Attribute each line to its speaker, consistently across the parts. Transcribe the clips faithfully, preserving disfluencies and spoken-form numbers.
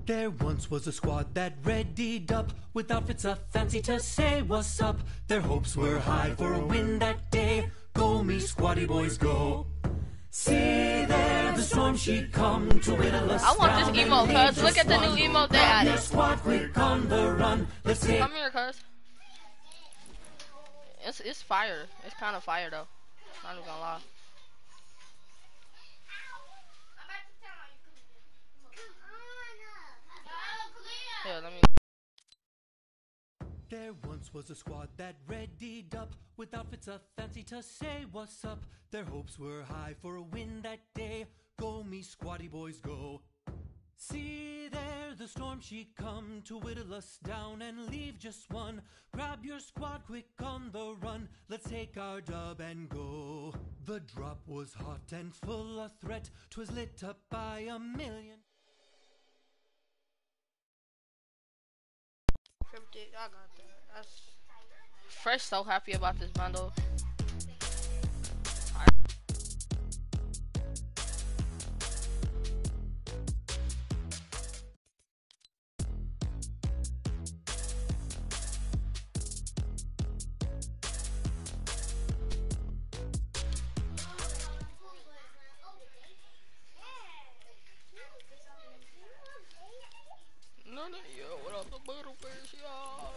Speaker 1: There once was a squad that readied up with outfits a fancy to say what's up. Their hopes were high for a win that day. Go me squatty boys go. See there the storm she come to whittle us
Speaker 2: I want
Speaker 1: down
Speaker 2: this emote, cuz. Look at the new emote they added.
Speaker 1: Squad quick on the run. Let's take
Speaker 2: Come here, cuz. It's it's fire. It's kind of fire though. Not even gonna lie. Here, let me.
Speaker 1: There once was a squad that readied up with outfits a fancy to say what's up. Their hopes were high for a win that day. Go me squatty boys go. See there the storm she come to whittle us down and leave just one. Grab your squad quick on the run. Let's take our dub and go. The drop was hot and full of threat. 'Twas lit up by a million.
Speaker 2: I got that. That's Fresh so happy about this bundle. No, no, yo, what up, the bottle face, y'all?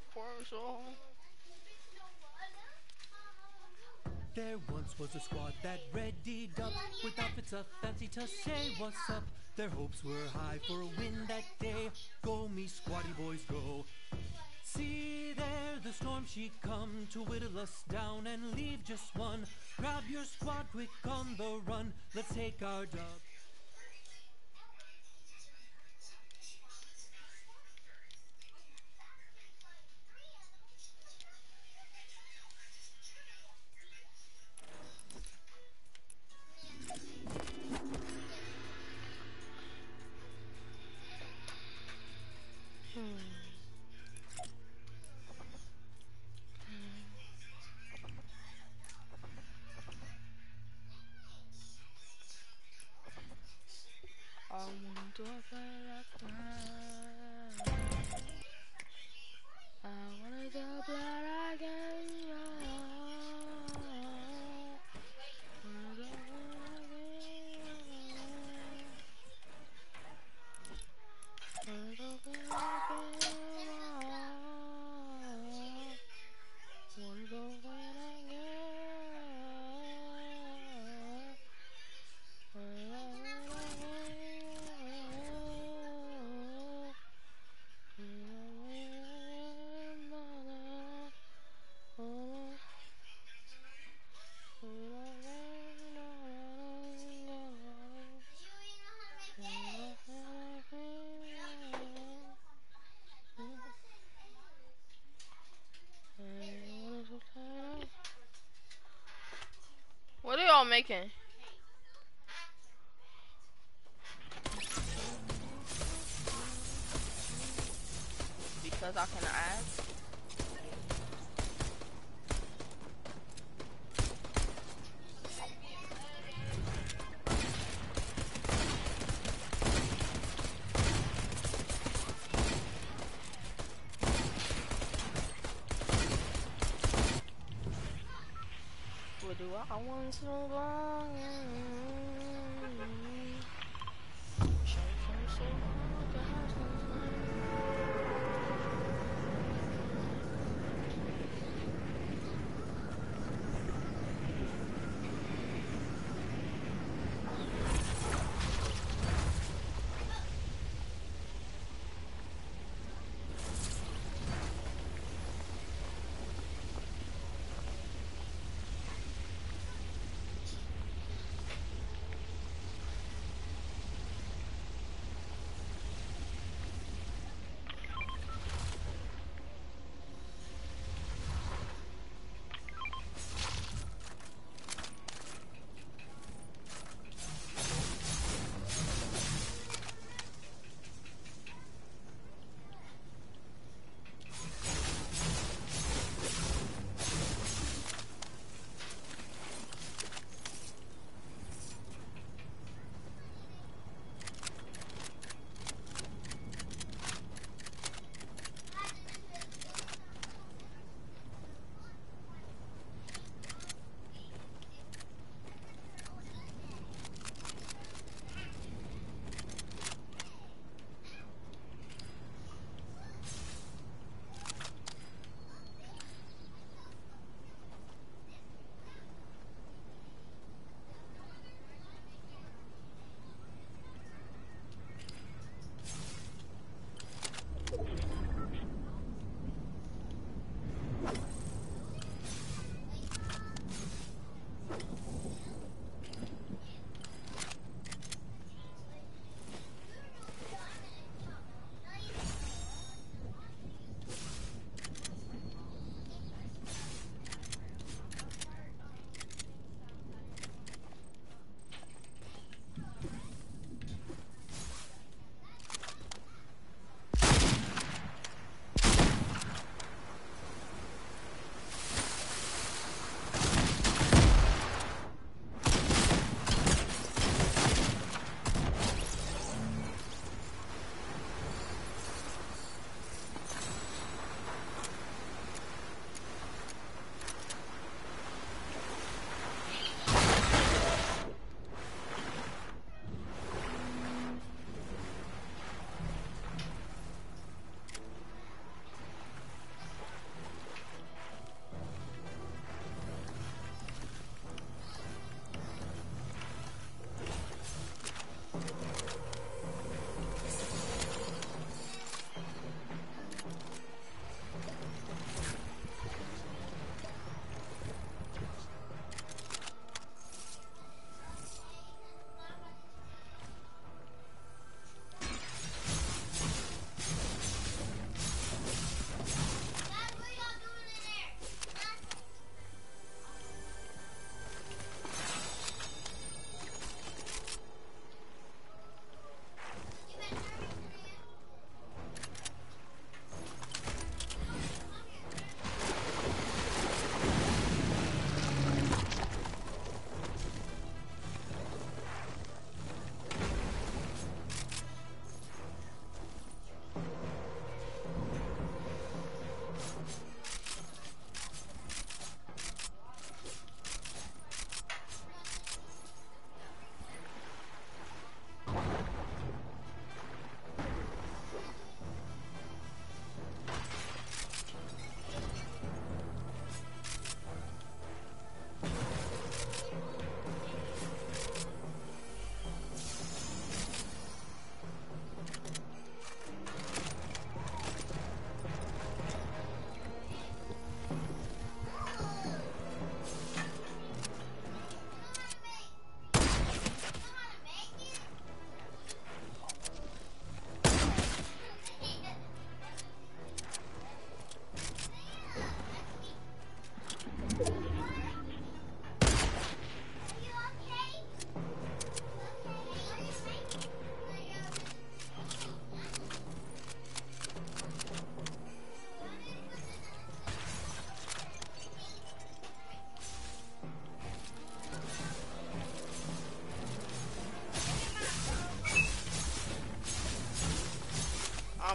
Speaker 1: There once was a squad that readied up with outfits a fancy to say what's up. Their hopes were high for a win that day. Go me squatty boys go. See there the storm she come to whittle us down and leave just one. Grab your squad quick on the run. Let's take our dub.
Speaker 2: What are y'all making? Because I can add. What do I want so long?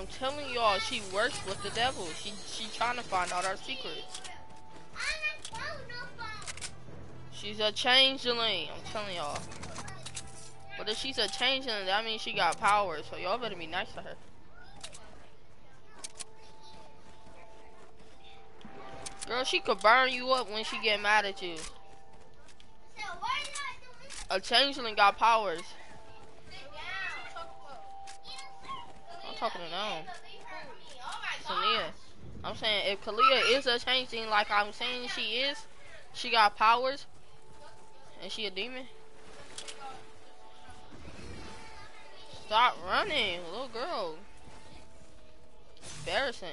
Speaker 2: telling y'all, she works with the devil. She she trying to find out our secrets. She's a changeling. I'm telling y'all. But if she's a changeling, that means she got powers. So y'all better be nice to her. Girl, she could burn you up when she get mad at you. A changeling got powers. I'm talking to them. Sania. I'm saying if Kalia is a changeling like I'm saying she is, she got powers, and she a demon. Stop running, little girl. Embarrassing.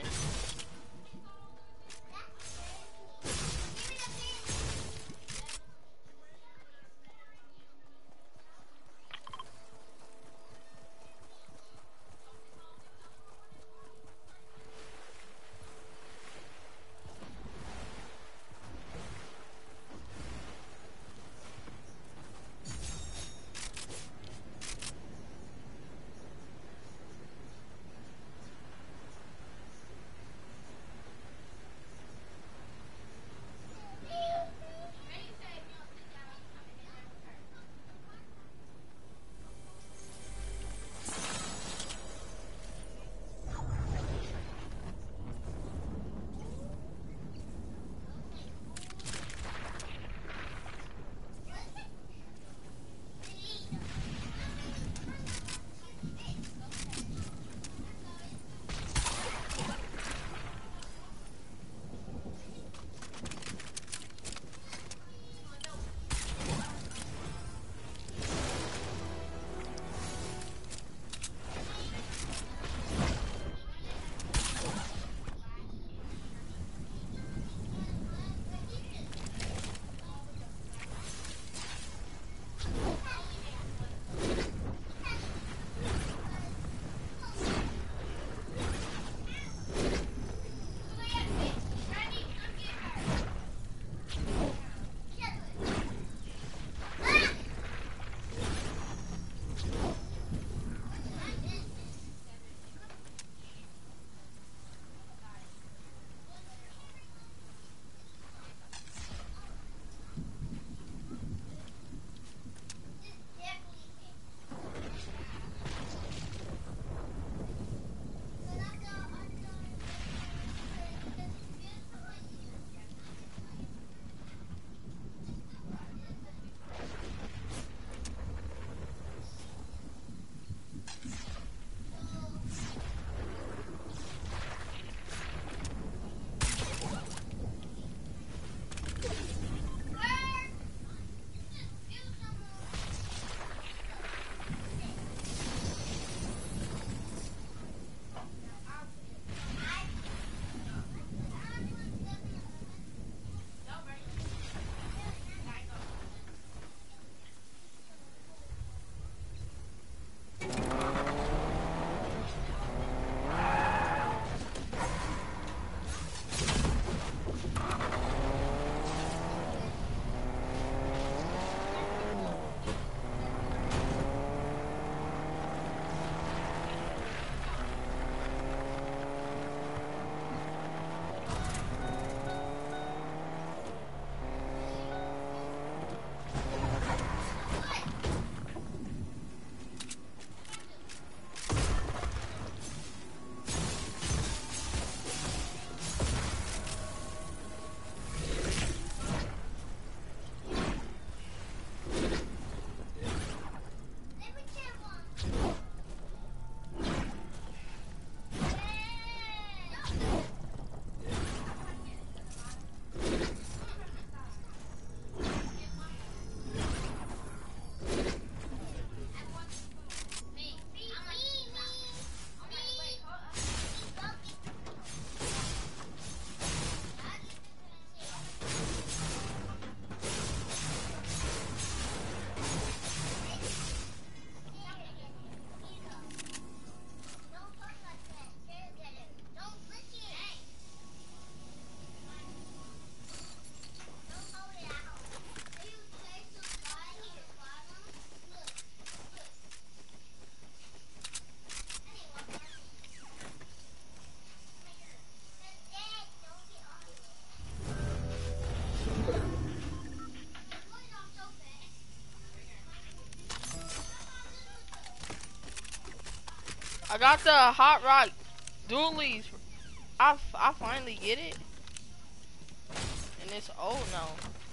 Speaker 2: I got the hot rock dualies. I, I finally get it. And it's old now.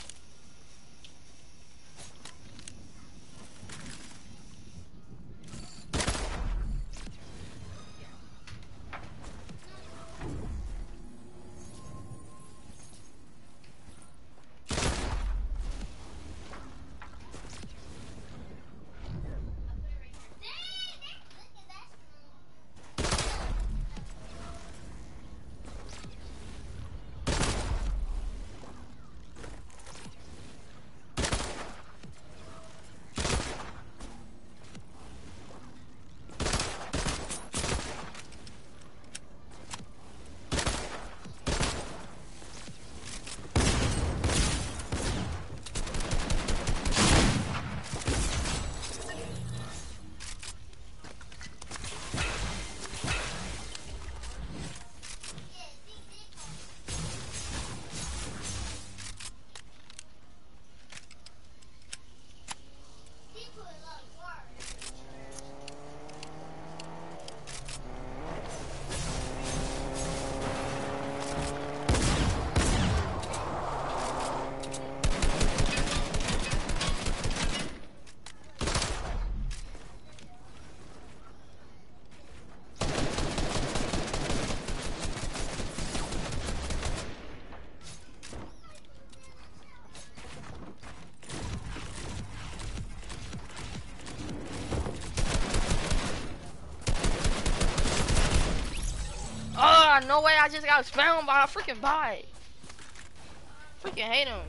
Speaker 2: Oh, no way, I just got spammed by a freaking bot. Freaking hate him.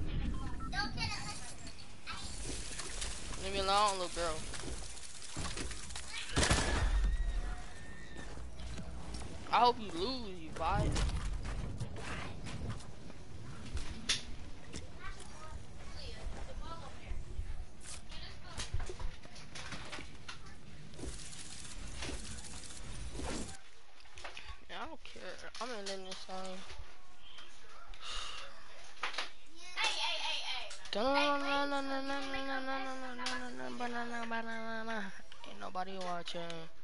Speaker 2: Leave me alone, little girl. I hope you lose, you bot. I don't care. I'm in this thing. Ain't nobody watching.